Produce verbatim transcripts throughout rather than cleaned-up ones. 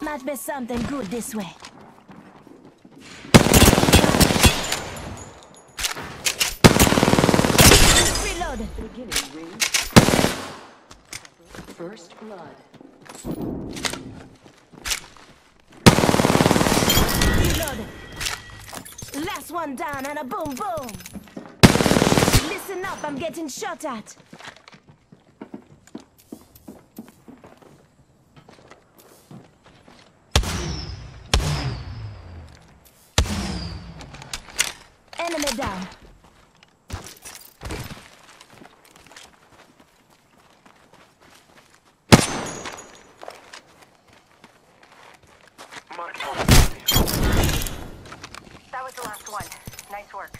Might be something good this way. Reloaded. Beginning ring. First blood. Reloaded. Last one down and a boom boom. Listen up, I'm getting shot at. Enemy down. That was the last one. Nice work.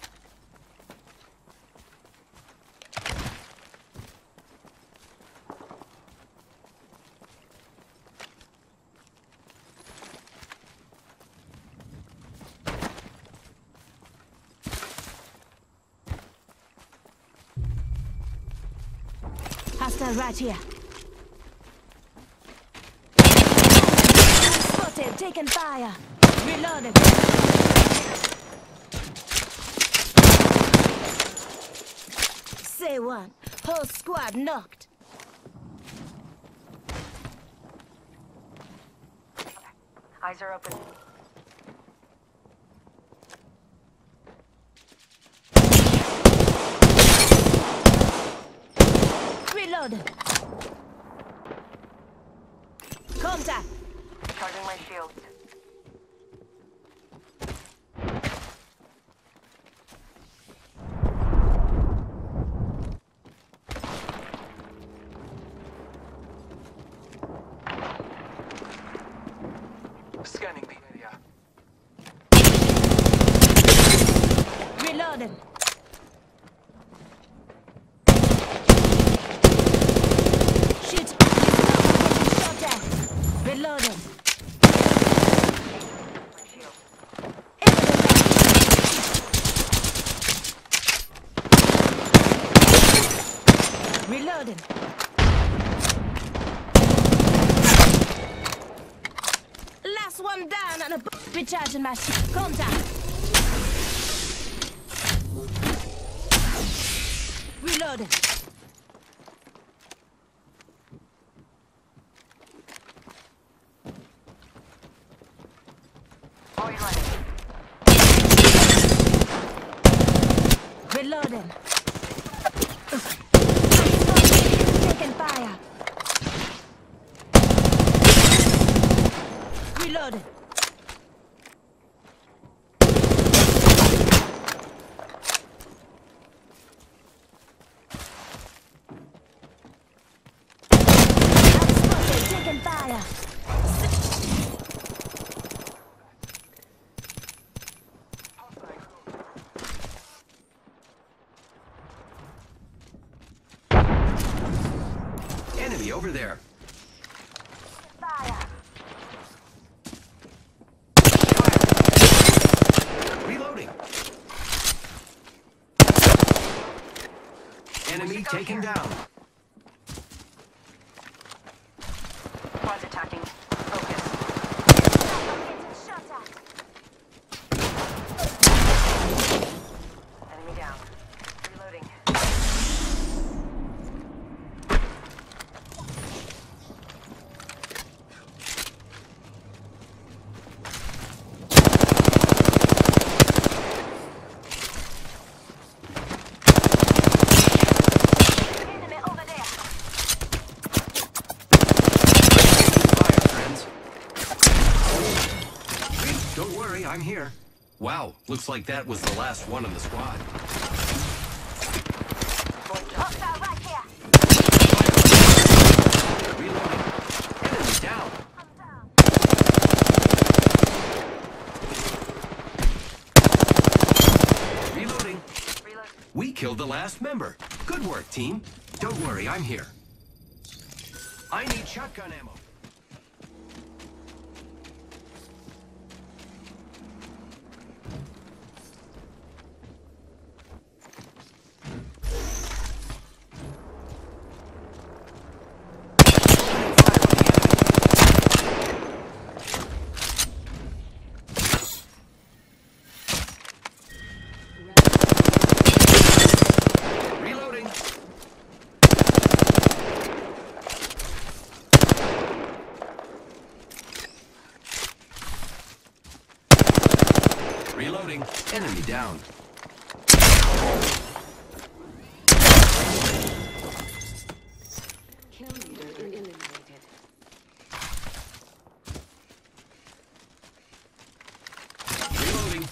Hostile right here. Spotted, taking fire. Reloaded. Say one. Whole squad knocked. Eyes are open. Reloaded. Contact. Charging my shields. Scanning the area. Reloaded. Shoot. Shot at. Reloaded. My shield. Reloaded. Last one down and a b- recharging my shield. Contact. Reloaded. Void running. Reloading. Taking fire. Reloaded. Spotted, taking fire. Enemy over there. Fire. Reloading. Enemy taken down. Squad's attacking. Focus. Shot at. Enemy down. Reloading. Enemy over there. Fire, friends. Don't worry, I'm here. Wow, looks like that was the last one in the squad. Void jump. Hostile right here. Reloading. Enemy down. I'm down. Reloading. Reload. We killed the last member. Good work, team. Don't worry, I'm here. I need shotgun ammo. Reloading. Enemy down. Kill leader eliminated. Reloading.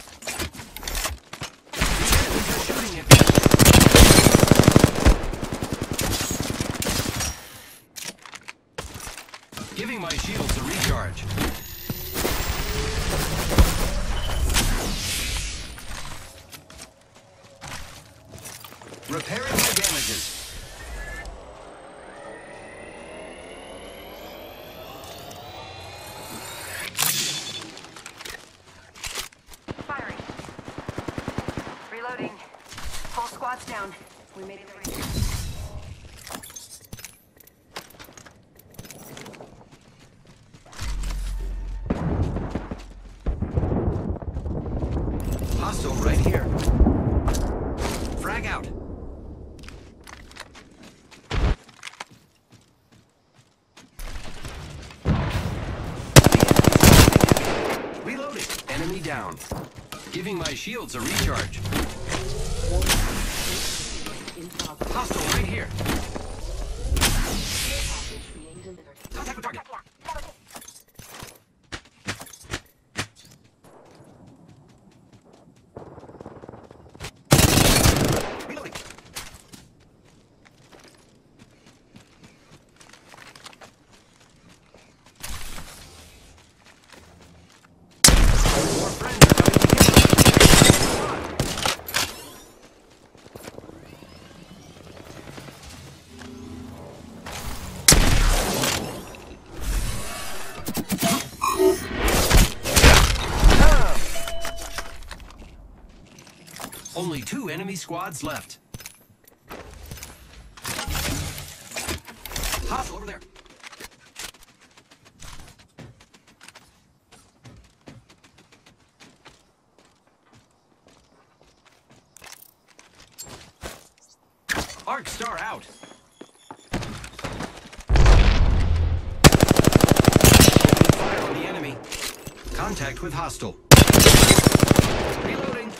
The enemies are shooting at me. Giving my shields a recharge. Repairing my damages. Firing. Reloading. Whole squad's down. We made it the region. Hostile right here. Frag out. Reloading. Enemy down. Giving my shields a recharge. Hostile right here. Contact with target. Reloading. More friends are coming Only two enemy squads left. Hostile over there. Arc Star out. Fire on the enemy. Contact with hostile. Reloading.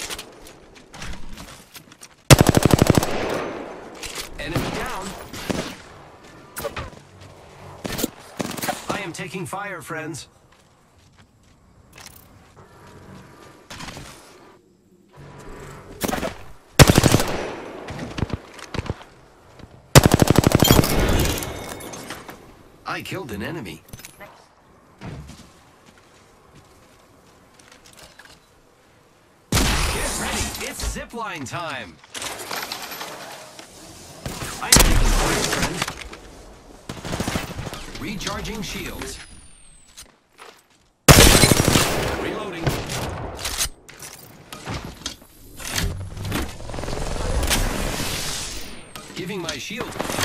Enemy down. I am taking fire, friends. I killed an enemy. Get ready, it's zipline time. I'm taking fire, friend. Recharging shields. Reloading. Giving my shield.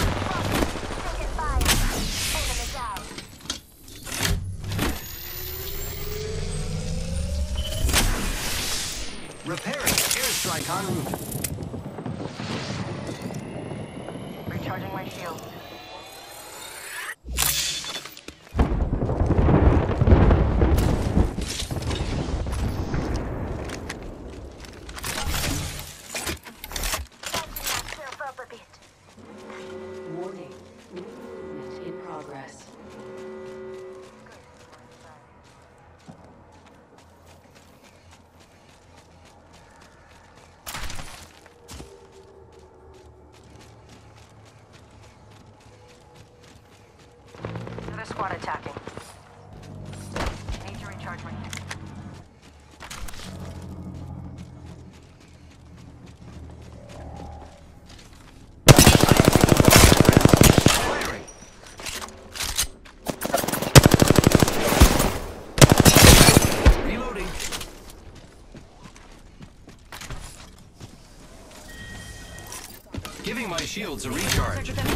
Repairing. Airstrike en route. Recharging my shield. Warning. Movement in progress. Another squad attacking. Need to recharge my Firing. Reloading. Giving my shields a recharge. Need to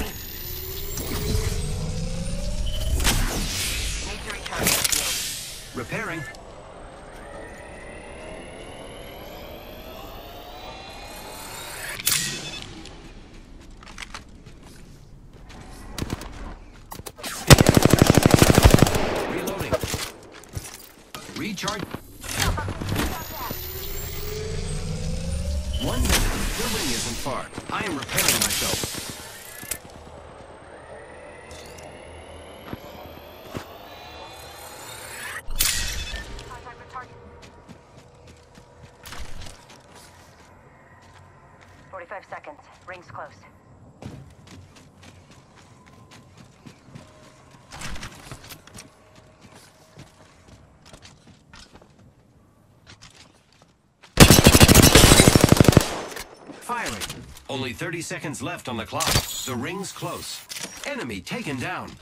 recharge my shield. Repairing. Reloading. Recharge. far. I am repairing myself. Contact with target. forty-five seconds. Ring's close. Firing. Only thirty seconds left on the clock. The ring's close. Enemy taken down.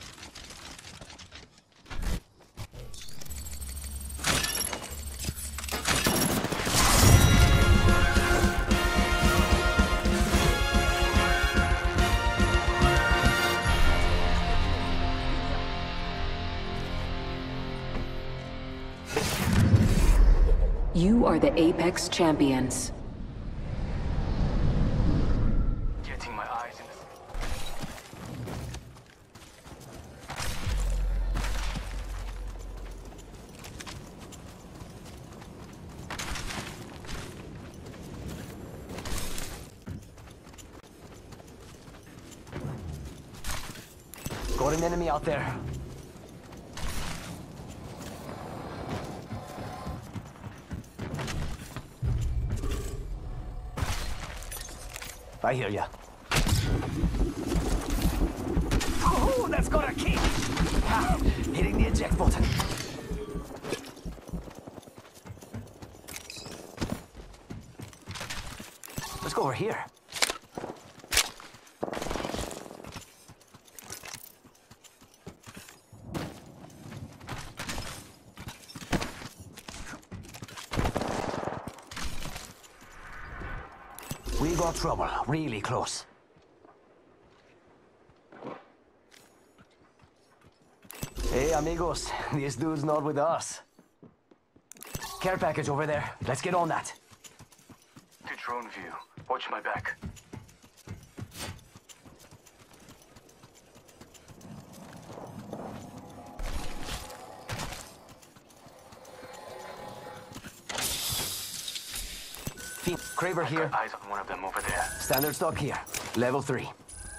You are the Apex Champions. Getting my eyes in this. Got an enemy out there. I hear ya. Oh, that's got a kick! Ha, hitting the eject button. Let's go over here. We got trouble, really close. Hey, amigos, this dude's not with us. Care package over there. Let's get on that. to drone view. Watch my back. Kraber here. Got eyes on one of them over there. Standard stock here. Level three.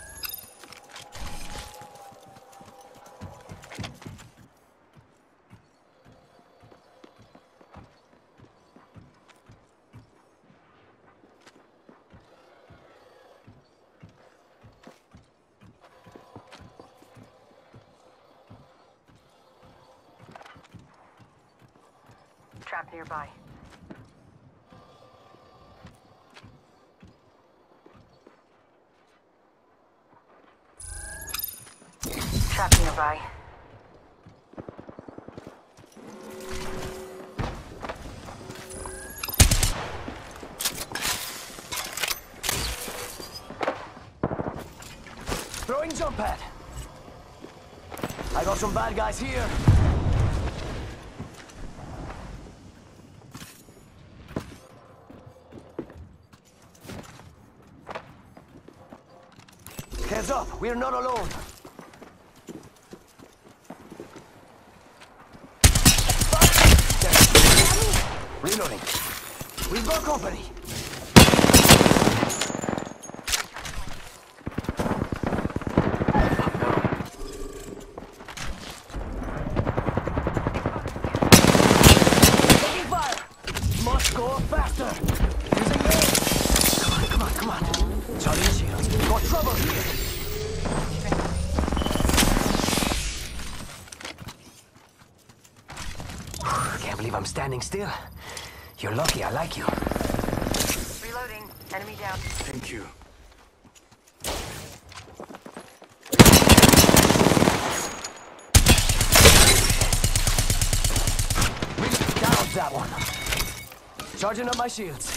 Trap nearby. Trap nearby. Throwing jump pad. I got some bad guys here. Heads up, we're not alone. Reloading. We've got company. Taking fire. Must go faster. Using those. Come on, come on, come on. Charlie shields. Got trouble here. Can't believe I'm standing still. You're lucky I like you. Reloading. Enemy down. Thank you. Down that one. Charging up my shields.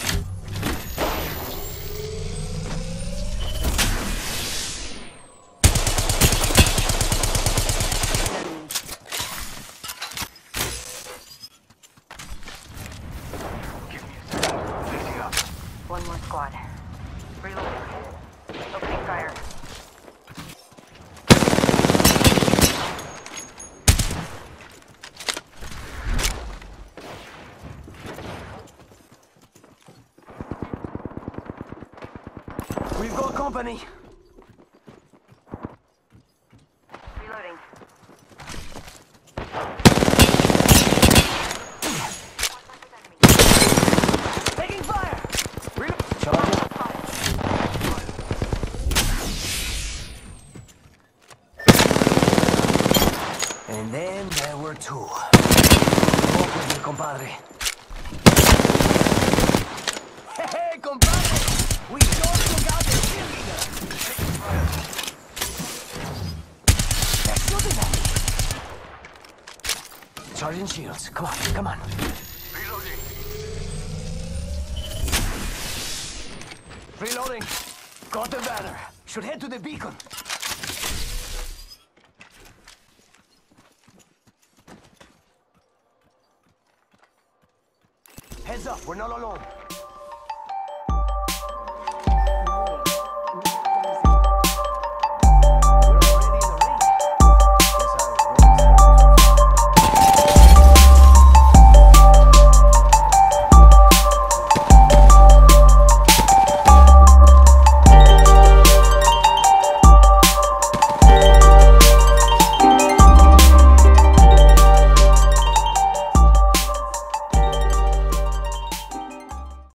One more squad. Reloading. Opening fire. company. Reloading. Taking fire! Reload. Charge. And then there were two. Walk with me, compadre. Hey, hey, compadre! We just took out the cheerleader! They're shooting at me! Charging shields. Come on, come on. Reloading. Reloading. Got the banner. Should head to the beacon. Heads up, we're not alone.